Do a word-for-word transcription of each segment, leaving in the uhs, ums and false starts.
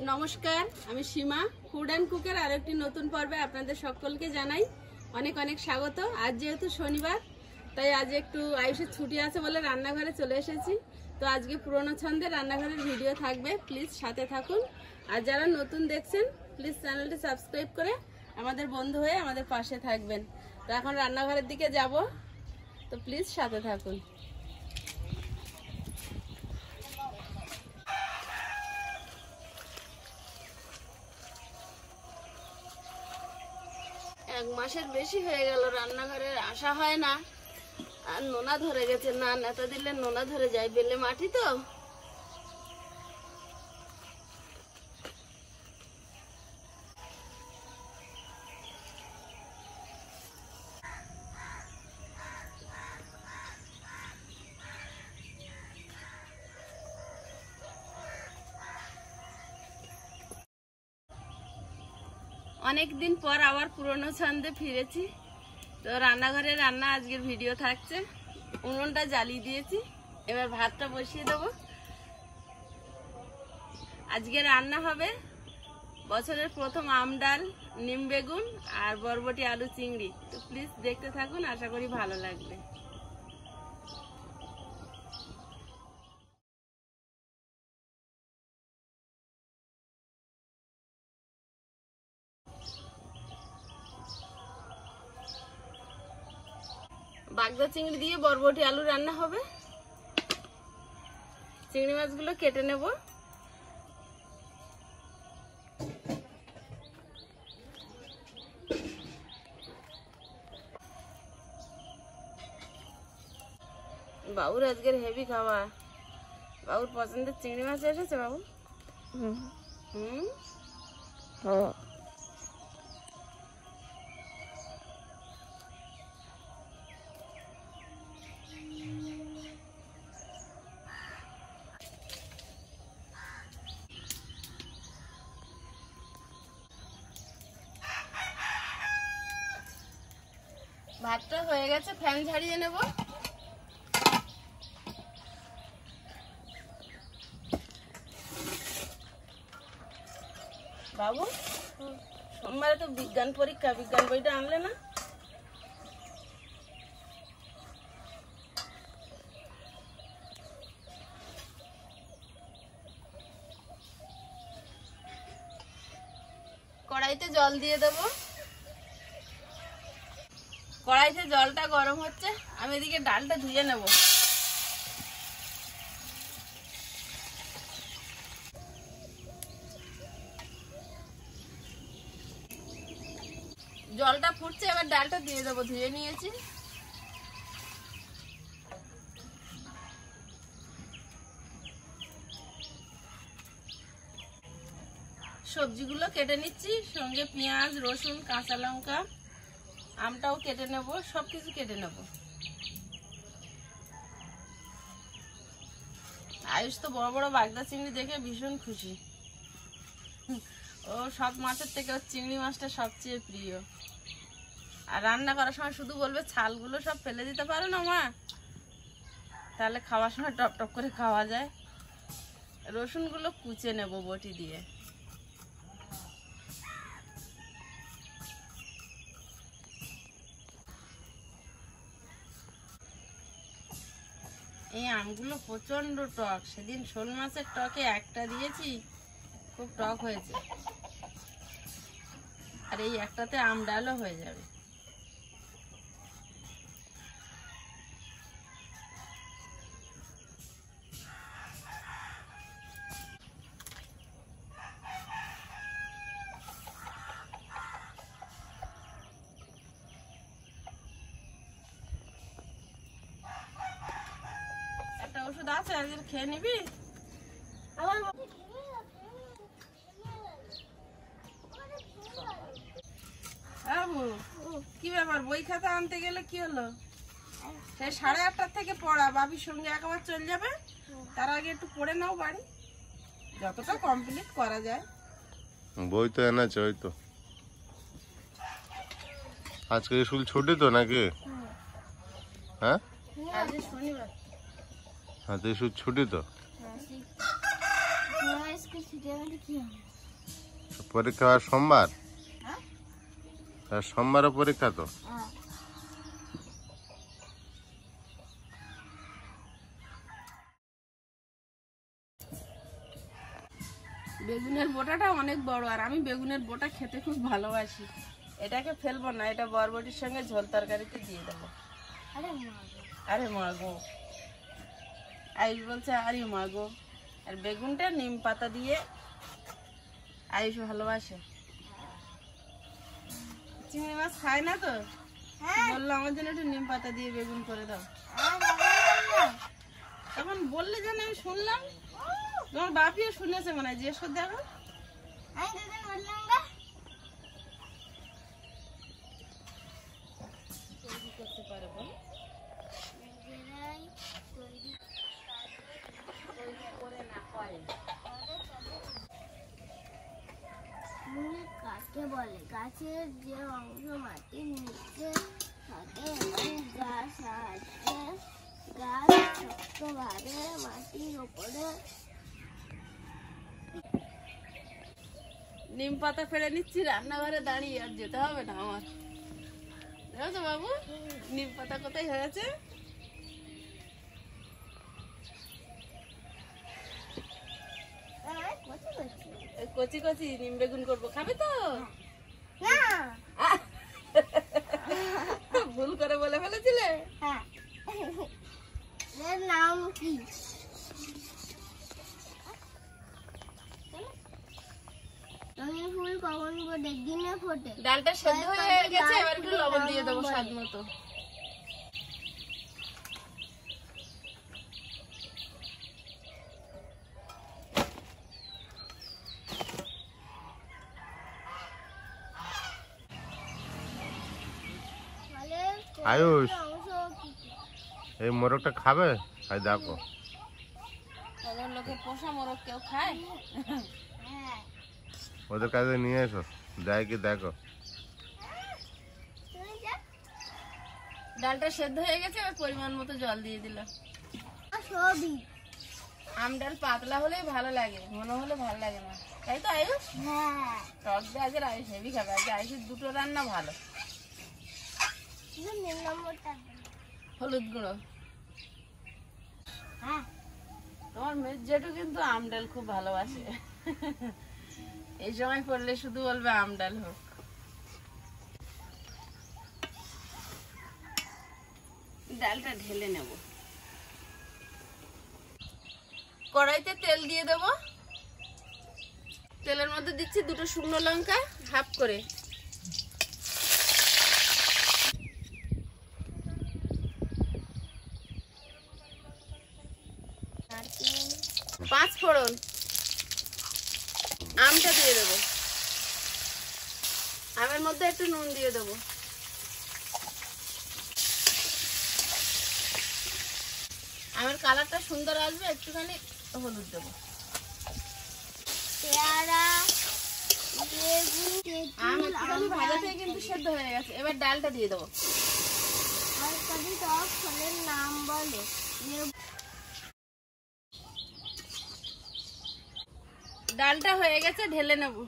নমস্কার, আমি সীমা food and কুকের আর একটি নতুন পর্বে আপনাদের সকলকে জানাই অনেক অনেক স্বাগত। আজ যেহেতু শনিবার, তাই আজ একটু আয়ুষের ছুটি আছে বলে রান্নাঘরে চলে এসেছি। তো আজকে পুরনো ছন্দে রান্নাঘরের ভিডিও থাকবে, প্লিজ সাথে থাকুন। আর যারা নতুন দেখছেন প্লিজ চ্যানেলটি সাবস্ক্রাইব করে আমাদের বন্ধু হয়ে আমাদের পাশে থাকবেন। তো এখন রান্নাঘরের দিকে যাব, তো প্লিজ সাথে থাকুন। এক মাসের বেশি হয়ে গেল রান্নাঘরে আসা হয় না, আর নোনা ধরে গেছে। না নেতা দিলে নোনা ধরে যায়, বেলে মাটি তো। অনেকদিন পর আবার পুরনো ছন্দে ফিরেছি। তো রান্নাঘরে রান্না আজকের ভিডিও থাকছে। উনুনটা জ্বালিয়ে দিয়েছি, এবার ভাতটা বসিয়ে দেবো। আজকে রান্না হবে বছরের প্রথম আম ডাল, নিম বেগুন আর বরবটি আলু চিংড়ি। তো প্লিজ দেখতে থাকুন, আশা করি ভালো লাগবে। বাগদা চিংড়ি দিয়ে বরবটি আলু রান্না হবে। চিংড়ি মাছগুলো কেটে নেব। বাবুর আজকের হেভি খাওয়া। বাবুর পছন্দের চিংড়ি মাছ এসেছে বাবু। হুম হুম ভাতটা হয়ে গেছে, ফ্যান ঝাড়িয়ে নেব। বাবু সোমবারে তো বিজ্ঞান পরীক্ষা, বিজ্ঞান বইটা আনলে না? কড়াইতে জল দিয়ে দেব। কড়াইতে জলটা গরম হচ্ছে, আমি এদিকে ডালটা ধুয়ে নেব। জলটা ফুটছে, এবার ডালটা দিয়ে দেবো, ধুয়ে নিয়েছি। সবজিগুলো কেটে নিচ্ছি, সঙ্গে পেঁয়াজ, রসুন, কাঁচা লঙ্কা, আমটাও কেটে নেব, সবকিছু কেটে নেব। আয়ুষ তো বড় বড় বাগদা চিংড়ি দেখে ভীষণ খুশি। ও সব মাছের থেকে ওর চিংড়ি মাছটা সবচেয়ে প্রিয়। আর রান্না করার সময় শুধু বলবে ছালগুলো সব ফেলে দিতে পারো না মা, তাহলে খাওয়ার সময় টপ টপ করে খাওয়া যায়। রসুনগুলো কুচে নেব বটি দিয়ে। এই আমগুলো প্রচন্ড টক, সেদিন শোল মাছের টকে একটা দিয়েছি, খুব টক হয়েছে। আর এই একটাতে আম ডালও হয়ে যাবে। একটা ওষুধ আছে, আজকে খেয়ে নিবি। কি ব্যাপার, বই খাতা আনতে গেলে কি হলো? সেই সাড়ে আটটার থেকে পড়া, বাবির সঙ্গে একবার চলে যাবে, তার আগে একটু পড়ে নাও বাড়ি, যতটা কমপ্লিট করা যায়। বই তো এনেছে, ওই তো। আজকে স্কুল ছুটি তো নাকি? হ্যাঁ আজকে শনিবার। হ্যাঁ তো স্কুল ছুটি তো। পরীক্ষা আর সোমবার? হ্যাঁ আর সোমবারও পরীক্ষা তো। হ্যাঁ। বেগুনের বোটাটা অনেক বড়, আর আমি বেগুনের বোটা খেতে খুব ভালোবাসি। এটাকে ফেলবো না, এটা বরবটির সঙ্গে ঝোল তরকারিতে দিয়ে দেবো। আরে মাগো, আয়ুষ বলছে আরে মাগো। আর বেগুনটা নিম পাতা দিয়ে আয়ুষ ভালোবাসে। চিংড়ি মাছ খায় না তো, বললো আমার জন্য একটু নিম পাতা দিয়ে বেগুন করে দাও। তখন বললে যেন আমি শুনলাম, তোমার বাপিও শুনেছে মনে হয়, জিজ্ঞেস করে দেখো। করতে পারে বল, কাকে বলে? গাছের যে অংশ মাটির নিচে থাকে এবং যার সাহায্যে গাছ শক্তভাবে মাটির উপরে। নিম পাতা ফেলে নিচ্ছি রান্নাঘরে দাঁড়িয়ে, আর যেতে হবে না আমার। দেখো বাবু নিম পাতা কোথায় হয়েছে। কচি কচি নিম বেগুন করবো, খাবে তো? ভুল করে বলে ফেলেছিলে। এর নাম কি? রঙিন ফুল কখন ফোটে? দিনে ফোটে। ডালটা সেদ্ধ হয়ে গেছে, এবার একটু লবণ দিয়ে দেবো স্বাদ মতো। আয়ুষ, এই মোরগটা খাবে? আই দেখো, ওদের লোকে পোষা মোরগ কেউ খায়? ওদের কাছে নিয়ে এসো, দেয় কি দেখো। ডালটা সেদ্ধ হয়ে গেছে, এবার পরিমাণ মতো জল দিয়ে দিলাম। আম ডাল পাতলা হলেই ভালো লাগে, মনে হলে ভালো লাগে না, তাই তো আয়ুষ? টক দিয়ে আজের আয়ুষ হেভি খাবে, আজকে আয়ুষের দুটো রান্না ভালো। হলুদ গুঁড়ো। তোমার মেয়ের জেঠু কিন্তু আম ডাল খুব ভালোবাসে, এই সময় করলে শুধু বলবে আম ডাল হোক। ডালটা ঢেলে নেব, কড়াইতে তেল দিয়ে দেব। তেলের মধ্যে দিচ্ছি দুটো শুকনো লঙ্কা হাফ করে, পাঁচ ফোড়ন, আমটা দিয়ে দেবো, আমের মধ্যে একটু নুন দিয়ে দেবো, আমের কালারটা সুন্দর আসবে, একটুখানি হলুদ দেবো। আম একটুখানি ভাজাতে কিন্তু সেদ্ধ হয়ে গেছে, এবার ডালটা দিয়ে দেবো। ফলের নাম বলো। ডালটা হয়ে গেছে, ঢেলে নেব।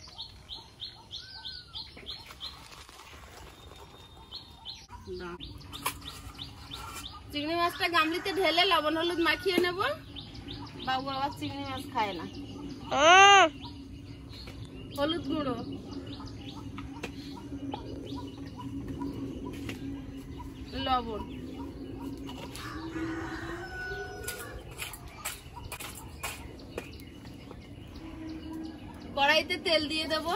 চিংড়ি মাছটা গামলিতে ঢেলে লবণ হলুদ মাখিয়ে নেব। বাবু আবার চিংড়ি মাছ খায় না। হলুদ গুঁড়ো, লবণ, কড়াইতে তেল দিয়ে দেব।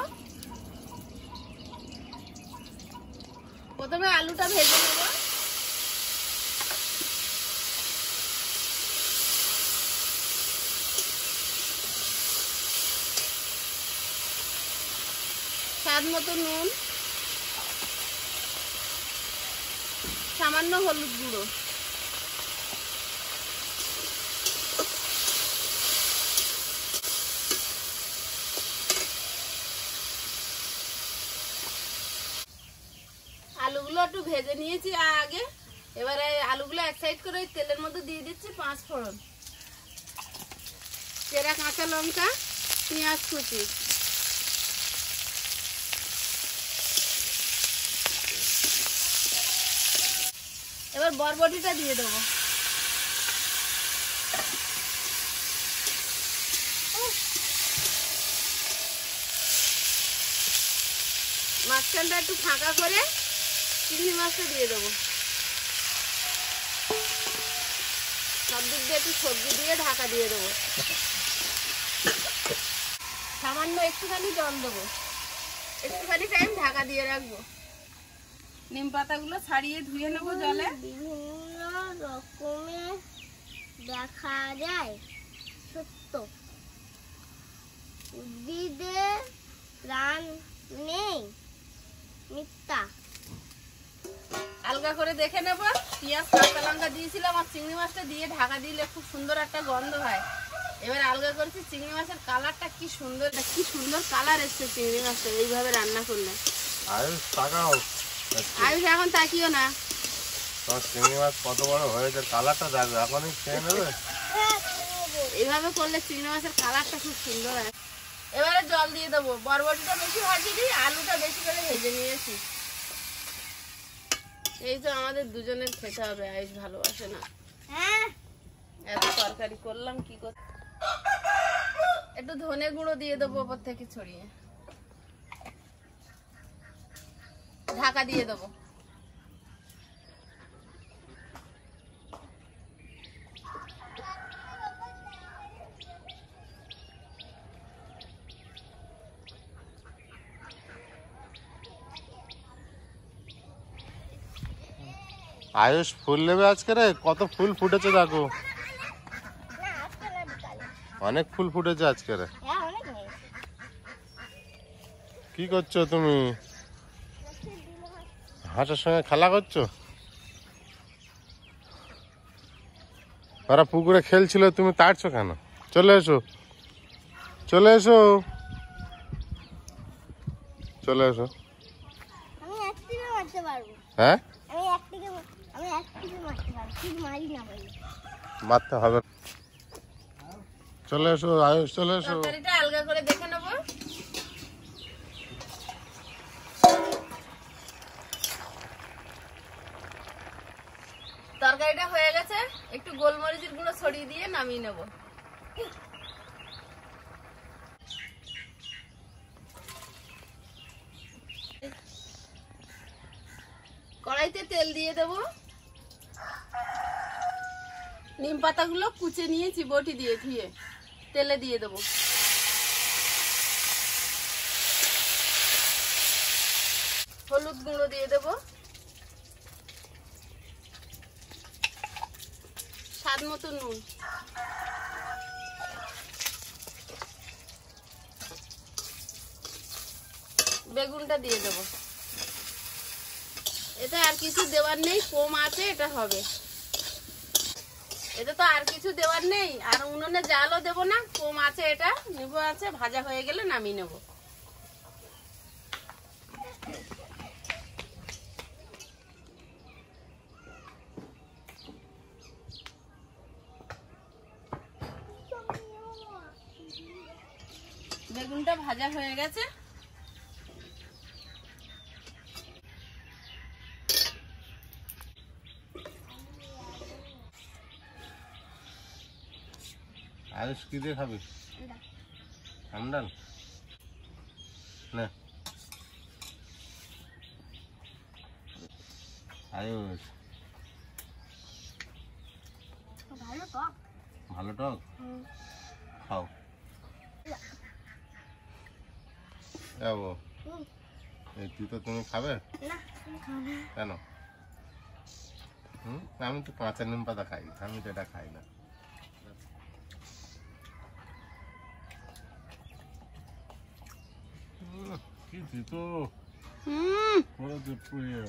প্রথমে আলুটা ভেজে নেব। স্বাদ মতো নুন, সামান্য হলুদ গুঁড়ো, আলুগুলো একটু ভেজে নিয়েছি আগে। এবারে আলুগুলো এক সাইড করে তেলের মধ্যে দিয়ে দিচ্ছি পাঁচ ফোড়ন, চেরা কাঁচা লঙ্কা, পেঁয়াজ কুচি, এবার বরবটিটা দিয়ে দেবো। মাঝখানটা একটু ফাঁকা করে চিংড়ি মাছটা দিয়ে দেবো। সব দিক দিয়ে একটু সবজি দিয়ে ঢাকা দিয়ে দেবো। সামান্য একটুখানি জল দেবো, একটুখানি টাইম ঢাকা দিয়ে রাখবো। নিম পাতাগুলো ছাড়িয়ে ধুয়ে নেবো জলে। বিভিন্ন রকমের দেখা যায় সত্য, উদ্ভিদে প্রাণ নেই মিথ্যা। আলগা করে দেখে নেবো। পেঁয়াজ কাঁচা লঙ্কা দিয়েছিলাম আর চিংড়ি মাছটা দিয়ে ঢাকা দিলে খুব সুন্দর একটা গন্ধ হয়। এবার আলগা করেছি, চিংড়ি মাছের কালারটা কি সুন্দর, কি সুন্দর কালার এসছে চিংড়ি মাছটা এইভাবে রান্না করলে। আয়ুষ তাকাও, আয়ুষ এখন তাকিও না। তোমার চিংড়ি মাছ কত বড় হয়েছে, কালারটা দেখবে, এখনই খেয়ে নেবে। এইভাবে করলে চিংড়ি মাছের কালারটা খুব সুন্দর হয়। এবারে জল দিয়ে দেবো। বরবটিটা বেশি ভাজি দিই, আলুটা বেশি করে ভেজে নিয়েছি। এই তো আমাদের দুজনের খেতে হবে, আয়ুষ ভালোবাসে না। হ্যাঁ, এত তরকারি করলাম কি করতে। একটু ধনে গুঁড়ো দিয়ে দেবো ওপর থেকে ছড়িয়ে, ঢাকা দিয়ে দেবো। আয়ুষ ফুল নেবে আজকে রে, কত ফুল ফুটেছে দেখো, না আজকে না, বিকালে। অনেক ফুল ফুটেছে আজকে রে। হ্যাঁ, অনেক নেই। কি করছো তুমি? হাঁসের সঙ্গে খেলা করছো? ওরা পুকুরে খেলছিল, তুমি তাড়ছো কেন? চলে এসো, চলে এসো, চলে এসো। আমি এক টিপে মারতে পারবো। হ্যাঁ, আমি এক টিপে আমি এক টিপে মারতে পারবো, ঠিক মারি না বলি। মারতে হবে। চলে এসো আয়ুষ, চলে এসো। তরকারিটা আলগা করে দেখে নেবো। তরকারিটা হয়ে গেছে, একটু গোলমরিচের গুঁড়ো ছড়িয়ে দিয়ে নামিয়ে নেব। কড়াইতে তেল দিয়ে দেব। নিম পাতাগুলো কুচে নিয়েছি বটি দিয়ে ধুয়ে, তেলে দিয়ে দেব। হলুদ গুঁড়ো দিয়ে দেব, স্বাদ মতো নুন, বেগুনটা দিয়ে দেব। এটা আর কিছু দেওয়ার নেই, কম আছে এটা হবে। এটা তো আর কিছু দেওয়ার নেই, আর উনুনে জালও দেবো না, কম আছে এটা, নিব আছে, ভাজা হয়ে গেলে নামিয়ে নেব। বেগুনটা ভাজা হয়ে গেছে। আয়ুষ কি দিয়ে খাবি? আমডাল না, আয়ুষ ভালো টক। ভালো টক, খাও। যাবো এই তিতো তুমি খাবে না, আমি খাবো না। কেন? হুম, আমি তো কাঁচা নিম পাতা খাই, আমি তো এটা খাই না। উম, কি তিতো, পুরো পুড়িয়ে।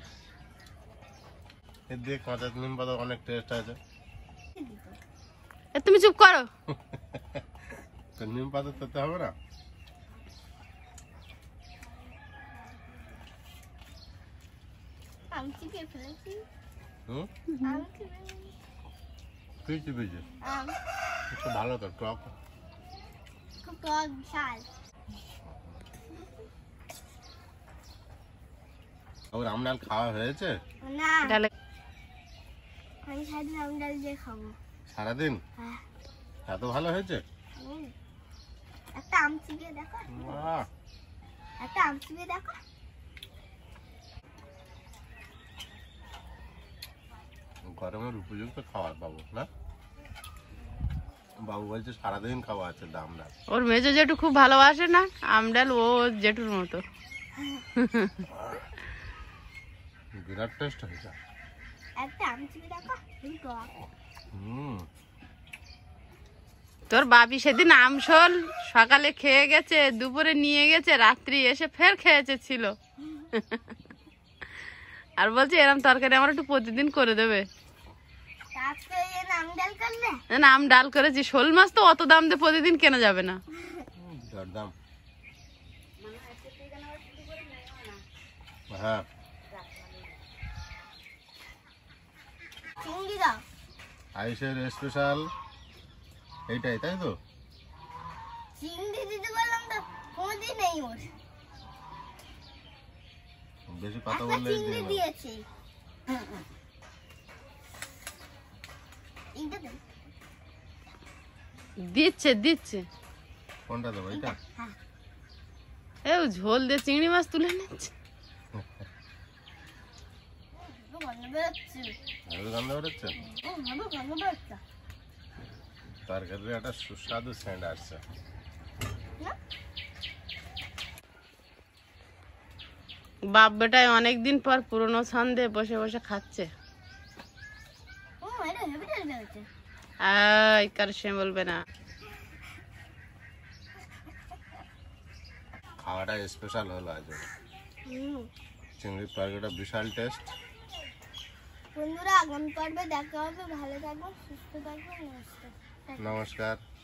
এর দিয়ে কাঁচা নিম পাতা অনেক টেস্ট আছে। তুমি চুপ করো। তো নিম পাতা খেতে হবে না? আমি চিপে ফেলেছি। হুম, আমি চিপে ফেলেছি। তুই কি পেয়েছিস? আম, একটু ভালো তো টক। খুব টক ঝাল। ওর আমডাল খাওয়া হয়েছে? না, আমি সারাদিন আম ডাল দিয়ে খাবো। সারাদিন হ্যাঁ। এত ভালো হয়েছে? হুম। একটা আম চিবিয়ে দেখো, বাহ, একটা আম চিবিয়ে দেখো। গরমের উপযুক্ত খাবার পাবো না? বাবু বলছে সারাদিন খাওয়া আছে দাম না। ওর মেজো জেঠু খুব ভালোবাসে না আমডাল, ও জেঠুর মতো। বিরাট টেস্ট হয়েছে। একটা আম চিবিয়ে দেখো। হুম, তোর বাপি সেদিন আমশোল সকালে খেয়ে গেছে, দুপুরে নিয়ে গেছে, রাত্রি এসে ফের খেয়েছে ছিল। আর বলছে এরম তরকারি আমার একটু প্রতিদিন করে দেবে। আজকে এই আম ডাল করলে? না, আম ডাল করেছি। শোল মাছ তো অত দাম দিয়ে প্রতিদিন কেনা যাবে না। বিরাট দাম। হ্যাঁ, চিংড়ি দাও। আইসের স্পেশাল এইটাই, তাই তো? চিংড়ি দিতে বললাম তো কোনদিন নেই ওর। বেশি কথা একটা বললে চিংড়ি দিয়েছি। এইটা দেন। দিচ্ছে দিচ্ছে। কোনটা দেবো? এইটা? হ্যাঁ। এ ঝোল দিয়ে চিংড়ি মাছ তুলে নিচ্ছে। গন্ধ বেরোচ্ছে। ভালো গন্ধ বেরোচ্ছে। ও ভালো গন্ধ বেরোচ্ছে। তরকারির একটা সুস্বাদু সেন্ট আসছে। না? বাপ বেটায় অনেকদিন পর পুরনো ছন্দে বসে বসে খাচ্ছে। ও এটা হেভি টেস্ট বেরোচ্ছে। আই কার সে বলবে না। খাওয়াটা স্পেশাল হলো আজ। হুম। চিংড়ির তরকারিটা বিশাল টেস্ট। বন্ধুরা আগামী পর্বে দেখা হবে। ভালো থাকবেন, সুস্থ থাকবেন, নমস্কার। নমস্কার।